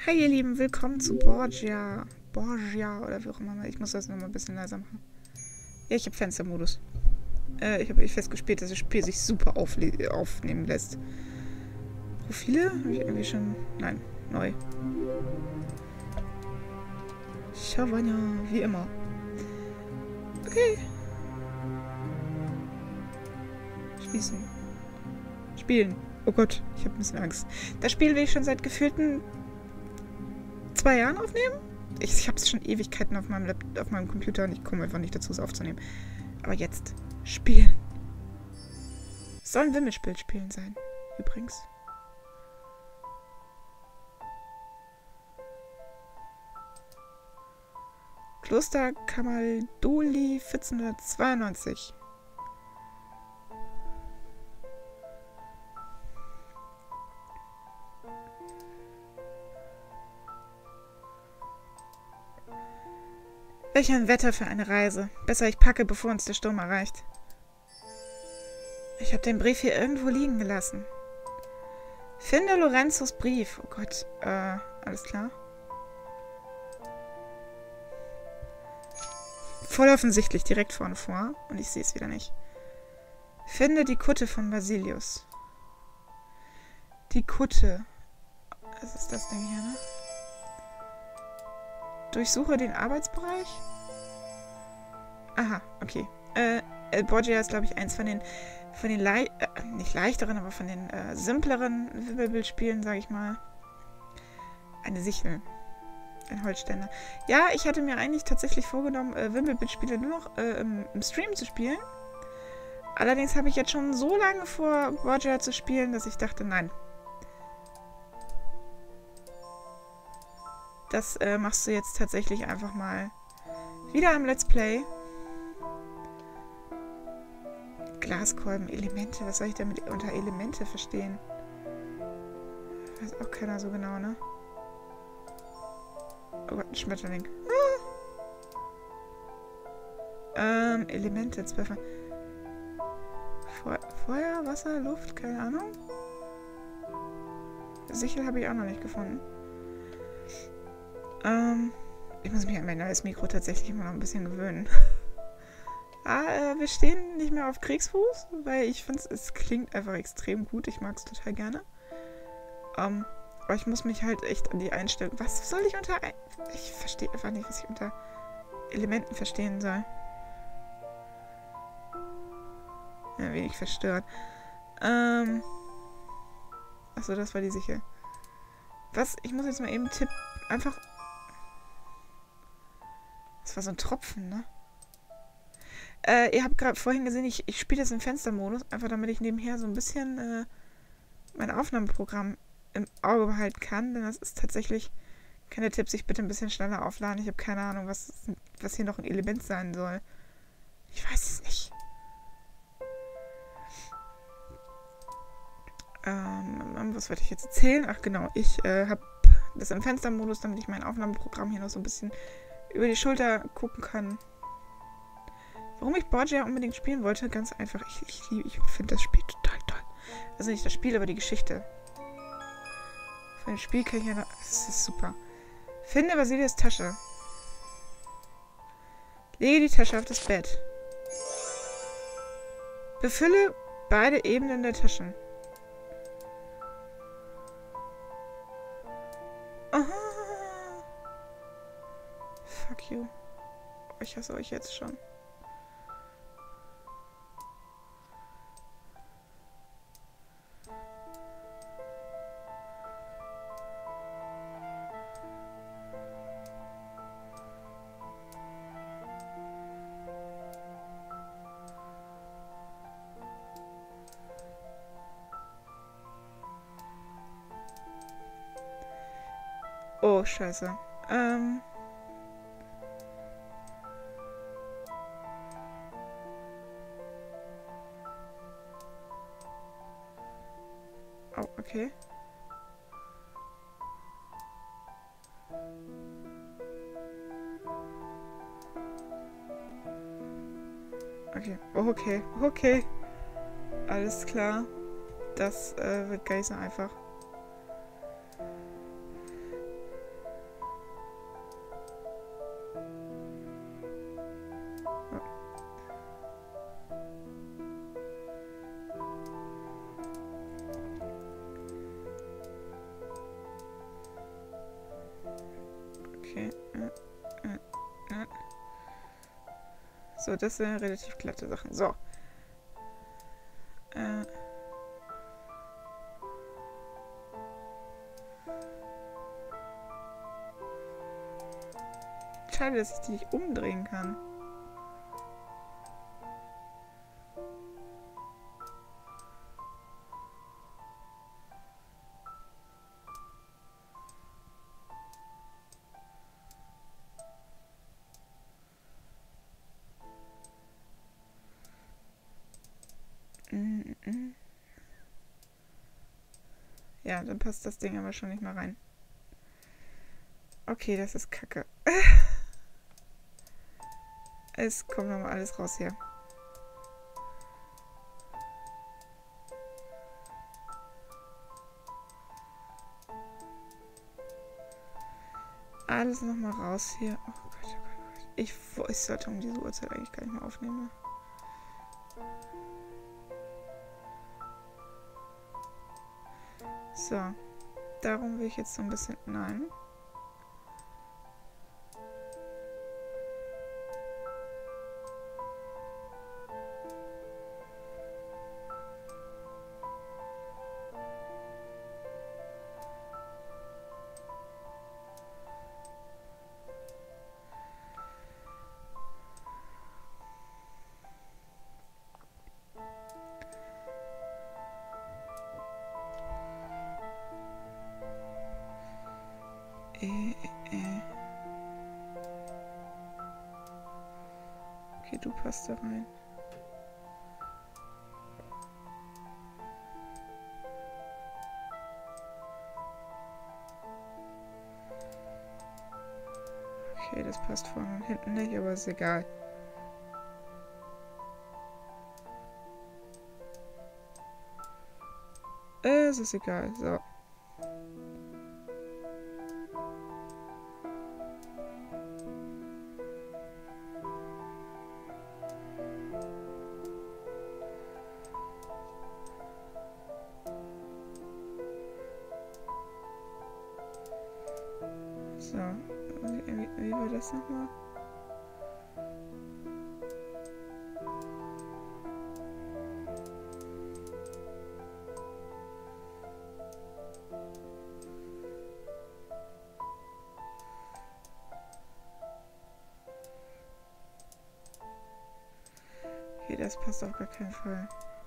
Hi ihr Lieben, willkommen zu Borgia. Borgia oder wie auch immer. Ich muss das nochmal ein bisschen leiser machen. Ja, ich habe Fenstermodus. Ich habe festgespielt, dass das Spiel sich super aufnehmen lässt. Profile? Habe ich irgendwie schon... Nein, neu. Shavanya, wie immer. Okay. Schließen. Spielen. Oh Gott, ich habe ein bisschen Angst. Das Spiel will ich schon seit gefühlten 2 Jahren aufnehmen. Ich habe es schon Ewigkeiten auf meinem Computer und ich komme einfach nicht dazu, es aufzunehmen. Aber jetzt. Spielen. Es soll ein Wimmelspiel-Spielen sein. Übrigens. Kloster Camaldoli 1492. Welch ein Wetter für eine Reise. Besser ich packe, bevor uns der Sturm erreicht. Ich habe den Brief hier irgendwo liegen gelassen. Finde Lorenzos Brief. Oh Gott, alles klar. Voll offensichtlich, direkt vorne vor. Und ich sehe es wieder nicht. Finde die Kutte von Basilius. Die Kutte. Was ist das Ding hier, ne? Durchsuche den Arbeitsbereich. Aha, okay. Borgia ist, glaube ich, eins von den nicht leichteren, aber von den simpleren Wimmelbildspielen, sage ich mal. Eine Sichel. Ein Holzständer. Ja, ich hatte mir eigentlich tatsächlich vorgenommen, Wimmelbildspiele nur noch im Stream zu spielen. Allerdings habe ich jetzt schon so lange vor, Borgia zu spielen, dass ich dachte, nein. Das machst du jetzt tatsächlich einfach mal wieder im Let's Play. Glaskolben, Elemente. Was soll ich damit unter Elemente verstehen? Weiß auch keiner so genau, ne? Oh Gott, ein Schmetterling. Elemente, 12. Feuer, Wasser, Luft, keine Ahnung. Sichel habe ich auch noch nicht gefunden. Ich muss mich an mein neues Mikro tatsächlich immer noch ein bisschen gewöhnen. Wir stehen nicht mehr auf Kriegsfuß, weil ich finde, es klingt einfach extrem gut. Ich mag es total gerne. Aber ich muss mich halt echt an die Einstellung... Was soll ich unter... Ich verstehe einfach nicht, was ich unter Elementen verstehen soll. Ja, wenig verstört. Achso, das war die Sichel. Was? Ich muss jetzt mal eben tippen. Einfach... Das war so ein Tropfen, ne? Ihr habt gerade vorhin gesehen, ich spiele das im Fenstermodus, einfach damit ich nebenher so ein bisschen mein Aufnahmeprogramm im Auge behalten kann, denn das ist tatsächlich keine Tipps, ich bitte ein bisschen schneller aufladen. Ich habe keine Ahnung, was hier noch ein Element sein soll. Ich weiß es nicht. Was wollte ich jetzt erzählen? Ach genau, ich habe das im Fenstermodus, damit ich mein Aufnahmeprogramm hier noch so ein bisschen über die Schulter gucken kann. Warum ich Borgia unbedingt spielen wollte? Ganz einfach. Ich finde das Spiel total toll. Also nicht das Spiel, aber die Geschichte. Von dem Spiel kann ich ja noch... Das ist super. Finde Basilius Tasche. Lege die Tasche auf das Bett. Befülle beide Ebenen der Taschen. Aha. Fuck you. Ich hasse euch jetzt schon. Oh, scheiße. Oh, okay. Okay. Oh, okay. Okay. Alles klar. Das wird gar nicht so einfach. Okay. So, das sind relativ glatte Sachen. So. Schade, dass ich die nicht umdrehen kann. Ja, dann passt das Ding aber schon nicht mehr rein. Okay, das ist Kacke. Es kommt nochmal alles raus hier. Alles nochmal raus hier. Oh Gott, oh Gott, oh Gott. Ich sollte um diese Uhrzeit eigentlich gar nicht mehr aufnehmen. So. Darum will ich jetzt so ein bisschen... Nein. Okay, du passt da rein. Okay, das passt vorne und hinten nicht, aber ist egal. Es ist egal, so. So, wie war das nochmal? Okay, das passt auf gar keinen Fall.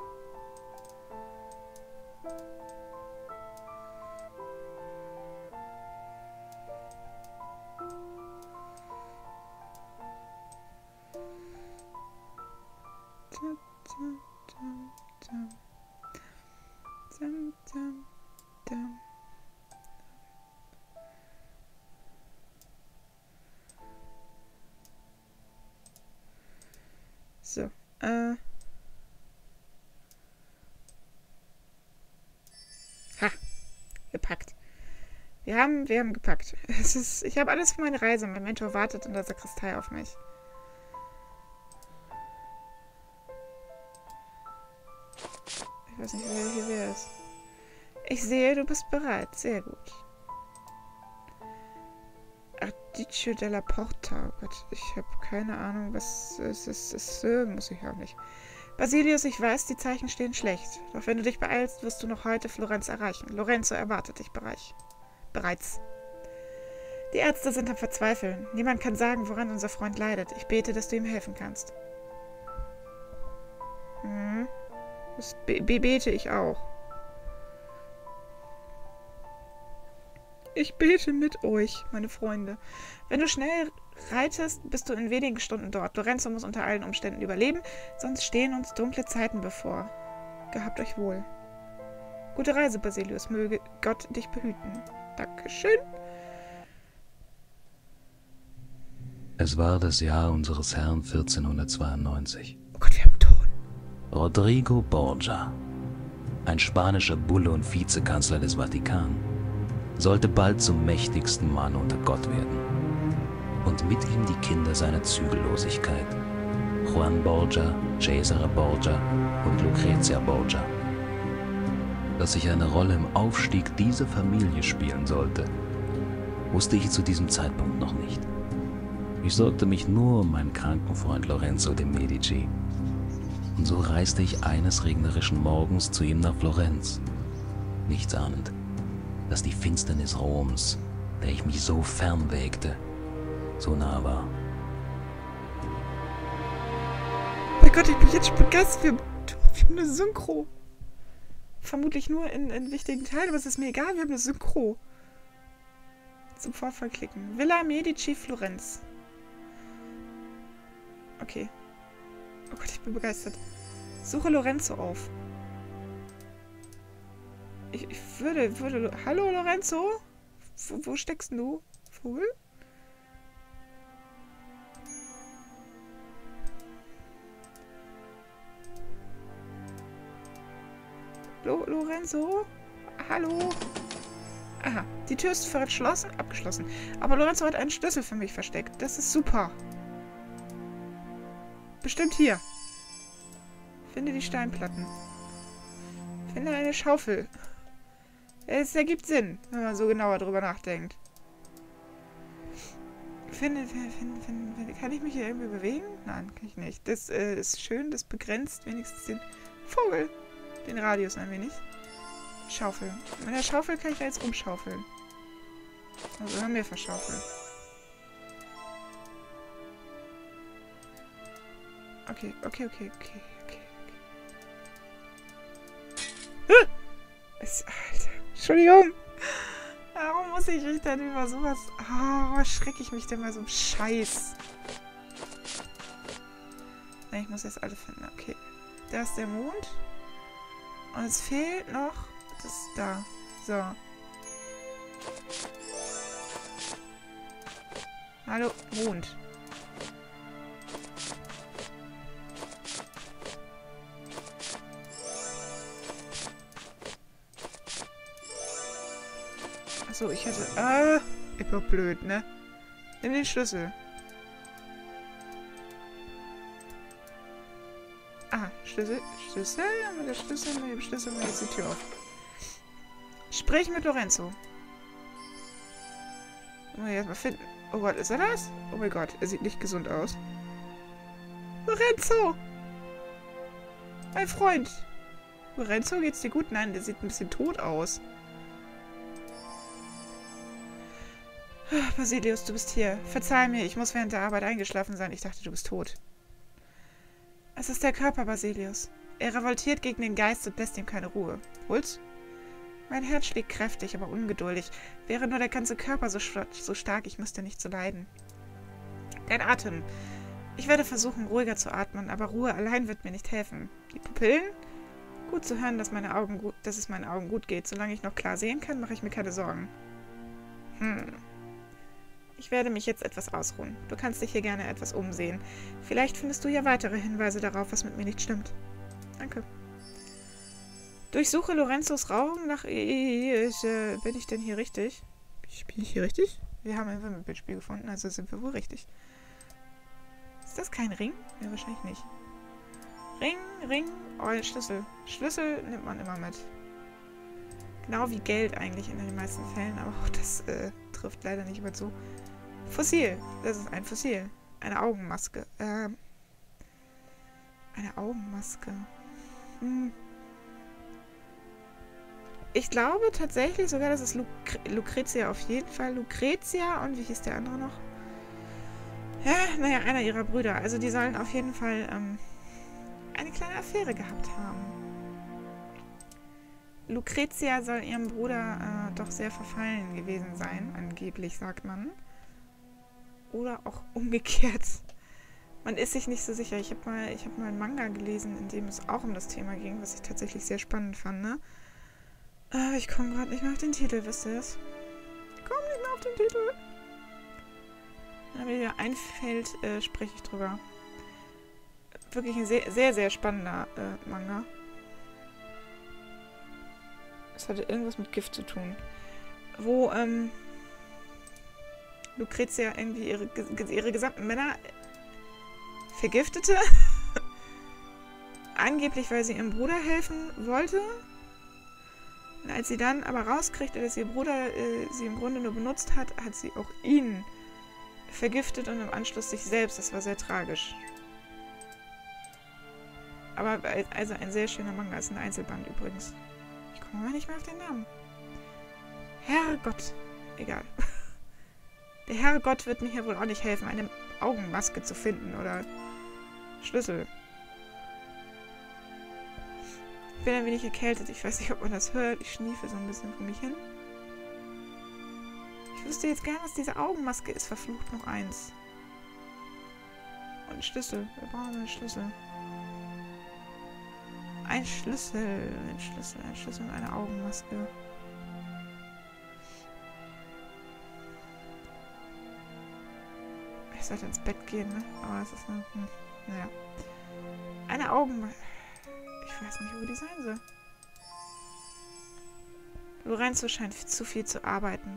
So, Ha! Gepackt. Wir haben gepackt. Ich habe alles für meine Reise. Mein Mentor wartet in der Sakristei auf mich. Ich weiß nicht, wer ist. Ich sehe, du bist bereit. Sehr gut. Ardice della Porta. Oh Gott, ich habe keine Ahnung, was es ist. Muss ich auch nicht. Basilius, ich weiß, die Zeichen stehen schlecht. Doch wenn du dich beeilst, wirst du noch heute Florenz erreichen. Lorenzo erwartet dich bereits. Die Ärzte sind am Verzweifeln. Niemand kann sagen, woran unser Freund leidet. Ich bete, dass du ihm helfen kannst. Das bete ich auch. Ich bete mit euch, meine Freunde. Wenn du schnell reitest, bist du in wenigen Stunden dort. Lorenzo muss unter allen Umständen überleben, sonst stehen uns dunkle Zeiten bevor. Gehabt euch wohl. Gute Reise, Basilius. Möge Gott dich behüten. Dankeschön. Es war das Jahr unseres Herrn 1492. Oh Gott, wir haben Ton. Rodrigo Borgia, ein spanischer Bulle und Vizekanzler des Vatikan, sollte bald zum mächtigsten Mann unter Gott werden. Und mit ihm die Kinder seiner Zügellosigkeit, Juan Borgia, Cesare Borgia und Lucrezia Borgia. Dass sich eine Rolle im Aufstieg dieser Familie spielen sollte, wusste ich zu diesem Zeitpunkt noch nicht. Ich sorgte mich nur um meinen kranken Freund Lorenzo de Medici. Und so reiste ich eines regnerischen Morgens zu ihm nach Florenz, nichts ahnend, dass die Finsternis Roms, der ich mich so fernwägte, so nah war. Oh mein Gott, ich bin jetzt schon begeistert. Wir haben eine Synchro. Vermutlich nur in wichtigen Teilen, aber es ist mir egal, wir haben eine Synchro. Sofort verklicken. Villa Medici Florenz. Okay. Oh Gott, ich bin begeistert. Suche Lorenzo auf. Ich würde... Hallo, Lorenzo? Wo steckst du? Vogel? Lorenzo? Hallo? Aha, die Tür ist verschlossen, abgeschlossen. Aber Lorenzo hat einen Schlüssel für mich versteckt. Das ist super. Bestimmt hier. Finde die Steinplatten. Finde eine Schaufel. Es ergibt Sinn, wenn man so genauer drüber nachdenkt. Kann ich mich hier irgendwie bewegen? Nein, kann ich nicht. Das ist schön, das begrenzt wenigstens den Vogel. Den Radius ein wenig. Schaufel. Mit der Schaufel kann ich da jetzt rumschaufeln. Also haben wir verschaufeln. Okay. Alter, Entschuldigung. Warum muss ich mich denn über sowas... Oh, erschrecke ich mich denn mal so einem Scheiß? Nein, ich muss jetzt alle finden. Okay. Da ist der Mond. Und es fehlt noch... Das da. So. Hallo, Mond. Achso, ich hätte... ich bin blöd, ne? Nimm den Schlüssel. Ah, Schlüssel? Ja, mit der Schlüssel machen wir jetzt die Tür auf. Sprich mit Lorenzo. Muss ich erstmal finden. Oh Gott, ist er das? Oh mein Gott, er sieht nicht gesund aus. Lorenzo! Mein Freund! Lorenzo, geht's dir gut? Nein, der sieht ein bisschen tot aus. Basilius, du bist hier. Verzeih mir, ich muss während der Arbeit eingeschlafen sein. Ich dachte, du bist tot. Es ist der Körper, Basilius. Er revoltiert gegen den Geist und lässt ihm keine Ruhe. Puls? Mein Herz schlägt kräftig, aber ungeduldig. Wäre nur der ganze Körper so stark, ich müsste nicht so leiden. Dein Atem. Ich werde versuchen, ruhiger zu atmen, aber Ruhe allein wird mir nicht helfen. Die Pupillen? Gut zu hören, dass es meinen Augen gut geht. Solange ich noch klar sehen kann, mache ich mir keine Sorgen. Ich werde mich jetzt etwas ausruhen. Du kannst dich hier gerne etwas umsehen. Vielleicht findest du ja weitere Hinweise darauf, was mit mir nicht stimmt. Danke. Durchsuche Lorenzos Raum nach... bin ich denn hier richtig? Bin ich hier richtig? Wir haben ein Wimmelbildspiel gefunden, also sind wir wohl richtig. Ist das kein Ring? Ja, wahrscheinlich nicht. Ring. Oh, ein Schlüssel. Schlüssel nimmt man immer mit. Genau wie Geld eigentlich in den meisten Fällen, aber auch das trifft leider nicht immer zu. Fossil. Das ist ein Fossil. Eine Augenmaske. Eine Augenmaske. Ich glaube tatsächlich sogar, das ist Lucretia auf jeden Fall. Lucretia und wie hieß der andere noch? Ja, naja, einer ihrer Brüder. Also die sollen auf jeden Fall eine kleine Affäre gehabt haben. Lucretia soll ihrem Bruder doch sehr verfallen gewesen sein, angeblich, sagt man. Oder auch umgekehrt. Man ist sich nicht so sicher. Ich hab mal einen Manga gelesen, in dem es auch um das Thema ging, was ich tatsächlich sehr spannend fand, ne? Ich komme gerade nicht mehr auf den Titel, wisst ihr das? Ich komme nicht mehr auf den Titel. Wenn mir wieder einfällt, spreche ich drüber. Wirklich ein sehr, sehr, sehr spannender Manga. Es hatte irgendwas mit Gift zu tun. Wo, Lucretia irgendwie ihre gesamten Männer vergiftete. Angeblich, weil sie ihrem Bruder helfen wollte. Und als sie dann aber rauskriegte, dass ihr Bruder sie im Grunde nur benutzt hat, hat sie auch ihn vergiftet und im Anschluss sich selbst. Das war sehr tragisch. Aber also ein sehr schöner Manga. Ist ein Einzelband übrigens. Ich komme aber nicht mehr auf den Namen. Herrgott. Egal. Der Herrgott wird mir hier wohl auch nicht helfen, eine Augenmaske zu finden oder Schlüssel. Ich bin ein wenig erkältet. Ich weiß nicht, ob man das hört. Ich schniefe so ein bisschen vor mich hin. Ich wüsste jetzt gern, was diese Augenmaske ist. Verflucht noch eins. Und ein Schlüssel. Wir brauchen einen Schlüssel. Ein Schlüssel. Ein Schlüssel. Ein Schlüssel und eine Augenmaske. Ich sollte ins Bett gehen, ne? Aber es ist eine... naja. Eine Augenmaske. Ich weiß nicht, wo die sein soll. Lorenzo scheint zu viel zu arbeiten.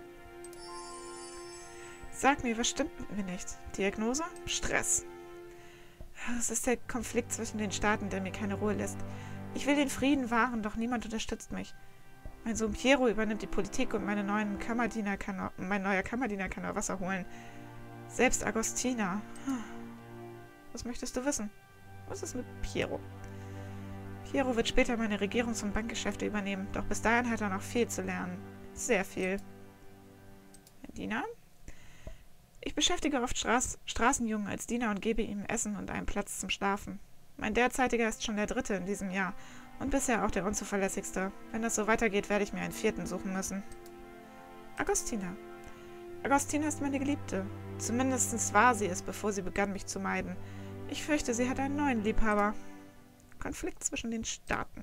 Sag mir, was stimmt mit mir nicht? Diagnose? Stress. Es ist der Konflikt zwischen den Staaten, der mir keine Ruhe lässt. Ich will den Frieden wahren, doch niemand unterstützt mich. Mein Sohn Piero übernimmt die Politik und mein neuer Kammerdiener kann nur Wasser holen. Selbst Agostina. Was möchtest du wissen? Was ist mit Piero? Piero wird später meine Regierungs- und Bankgeschäfte übernehmen, doch bis dahin hat er noch viel zu lernen. Sehr viel. Diener? Ich beschäftige oft Straßenjungen als Diener und gebe ihm Essen und einen Platz zum Schlafen. Mein derzeitiger ist schon der 3. in diesem Jahr und bisher auch der unzuverlässigste. Wenn das so weitergeht, werde ich mir einen 4. suchen müssen. Agostina. Agostina ist meine Geliebte. Zumindest war sie es, bevor sie begann, mich zu meiden. Ich fürchte, sie hat einen neuen Liebhaber. Konflikt zwischen den Staaten.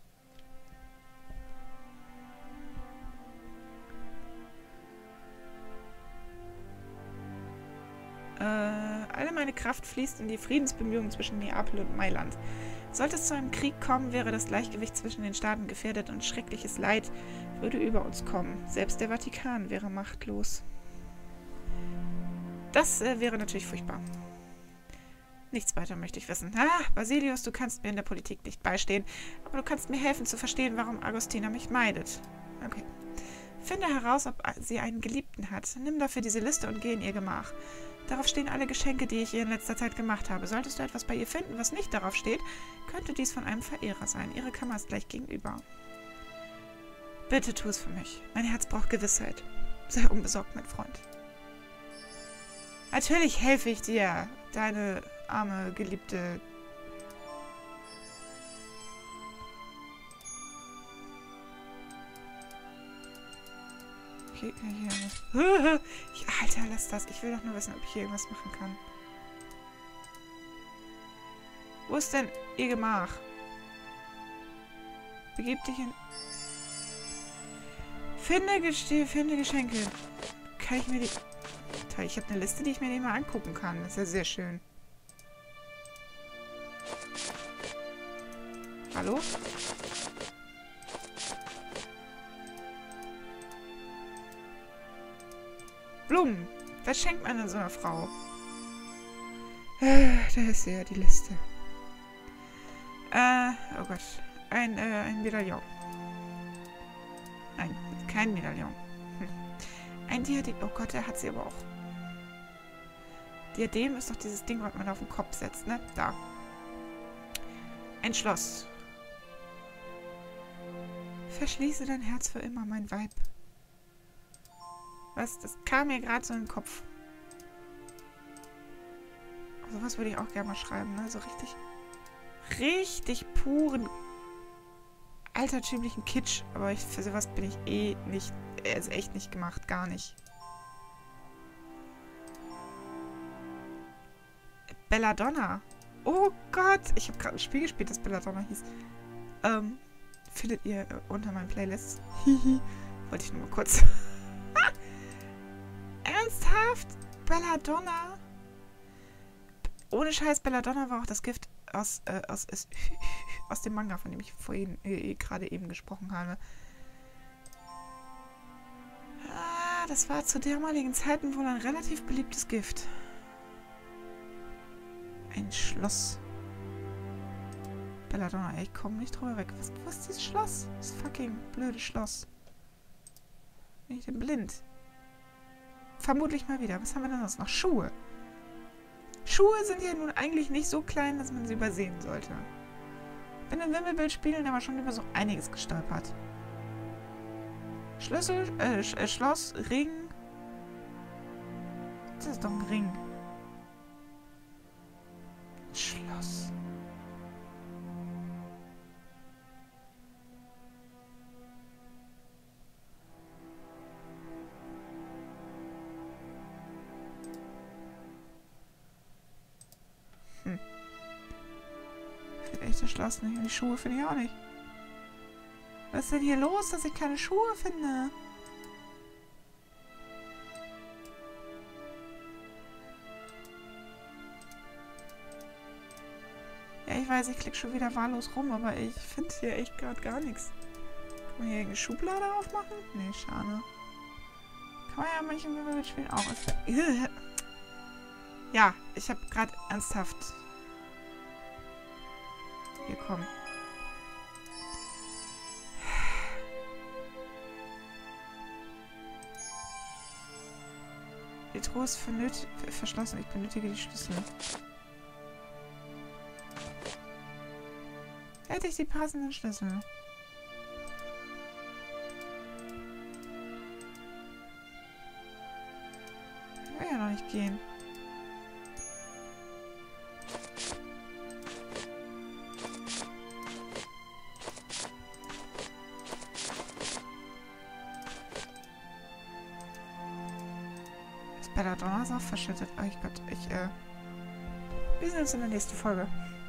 Alle meine Kraft fließt in die Friedensbemühungen zwischen Neapel und Mailand. Sollte es zu einem Krieg kommen, wäre das Gleichgewicht zwischen den Staaten gefährdet und schreckliches Leid würde über uns kommen. Selbst der Vatikan wäre machtlos. Das wäre natürlich furchtbar. Nichts weiter möchte ich wissen. Basilius, du kannst mir in der Politik nicht beistehen, aber du kannst mir helfen zu verstehen, warum Agostina mich meidet. Okay. Finde heraus, ob sie einen Geliebten hat. Nimm dafür diese Liste und geh in ihr Gemach. Darauf stehen alle Geschenke, die ich ihr in letzter Zeit gemacht habe. Solltest du etwas bei ihr finden, was nicht darauf steht, könnte dies von einem Verehrer sein. Ihre Kammer ist gleich gegenüber. Bitte tu es für mich. Mein Herz braucht Gewissheit. Sei unbesorgt, mein Freund. Natürlich helfe ich dir, deine arme, geliebte... Okay, hier. Alter, lass das. Ich will doch nur wissen, ob ich hier irgendwas machen kann. Wo ist denn ihr Gemach? Begib dich in... Finde Geschenke. Kann ich mir die... Toll, ich habe eine Liste, die ich mir nicht mal angucken kann. Das ist ja sehr schön. Hallo? Blumen. Was schenkt man denn so einer Frau? Da ist ja die Liste. Oh Gott. Ein Medaillon. Nein, kein Medaillon. Ein Diadem. Oh Gott, der hat sie aber auch. Diadem ist doch dieses Ding, was man auf den Kopf setzt, ne? Da. Ein Schloss. Verschließe dein Herz für immer, mein Weib. Was? Das kam mir gerade so in den Kopf. Also was würde ich auch gerne mal schreiben, ne? So richtig puren, altertümlichen Kitsch. Aber für sowas bin ich eh nicht, also echt nicht gemacht, gar nicht. Belladonna. Oh Gott, ich habe gerade ein Spiel gespielt, das Belladonna hieß. Findet ihr unter meinen Playlists. Hihi. Wollte ich nur mal kurz... Ernsthaft? Belladonna? Ohne Scheiß, Belladonna war auch das Gift aus dem Manga, von dem ich vorhin gerade eben gesprochen habe. Das war zu damaligen Zeiten wohl ein relativ beliebtes Gift. Ein Schloss. Belladonna, ey, ich komme nicht drüber weg. Was ist dieses Schloss? Das fucking blöde Schloss. Bin ich denn blind? Vermutlich mal wieder. Was haben wir denn sonst noch? Schuhe. Schuhe sind ja nun eigentlich nicht so klein, dass man sie übersehen sollte. Bin in Wimmelbildspielen aber schon über so einiges gestolpert. Schlüssel, Schloss, Ring. Das ist doch ein Ring. Schloss. Echt das Schloss nicht. Und die Schuhe finde ich auch nicht. Was ist denn hier los, dass ich keine Schuhe finde? Ja, ich weiß, ich klicke schon wieder wahllos rum, aber ich finde hier echt gerade gar nichts. Kann man hier irgendeine Schublade aufmachen? Nee, schade. Kann man ja manchen Wimmelbildspielen auch. Ja, ich habe gerade ernsthaft... Hier, komm. Die Truhe ist verschlossen. Ich benötige die Schlüssel. Hätte ich die passenden Schlüssel. Will ja noch nicht gehen. Belladonna ist auch verschüttet. Oh Gott, wir sehen uns in der nächsten Folge.